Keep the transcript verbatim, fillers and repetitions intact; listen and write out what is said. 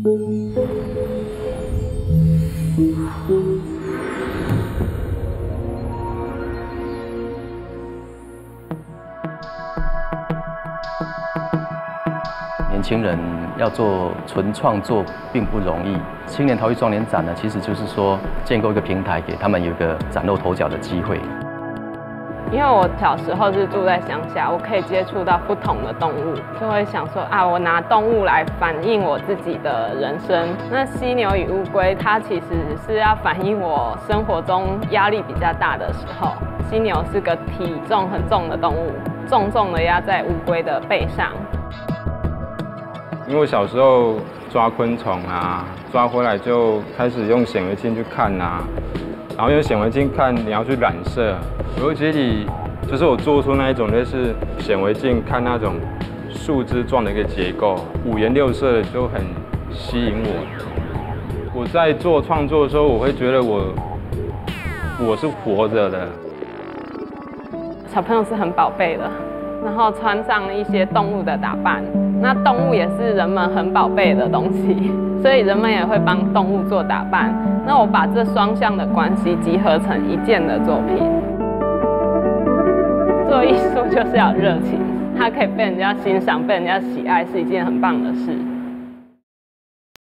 年轻人要做纯创作并不容易。青年陶艺双年展呢，其实就是说建构一个平台，给他们有一个崭露头角的机会。 因为我小时候是住在乡下，我可以接触到不同的动物，就会想说啊，我拿动物来反映我自己的人生。那犀牛与乌龟，它其实是要反映我生活中压力比较大的时候。犀牛是个体重很重的动物，重重的压在乌龟的背上。 因为我小时候抓昆虫啊，抓回来就开始用显微镜去看啊，然后用显微镜看你要去染色。逻辑里就是我做出那一种类似显微镜看那种树枝状的一个结构，五颜六色的就很吸引我。我在做创作的时候，我会觉得我我是活着的。 小朋友是很宝贝的，然后穿上一些动物的打扮，那动物也是人们很宝贝的东西，所以人们也会帮动物做打扮。那我把这双向的关系集合成一件的作品。做艺术就是要热情，它可以被人家欣赏、被人家喜爱，是一件很棒的事。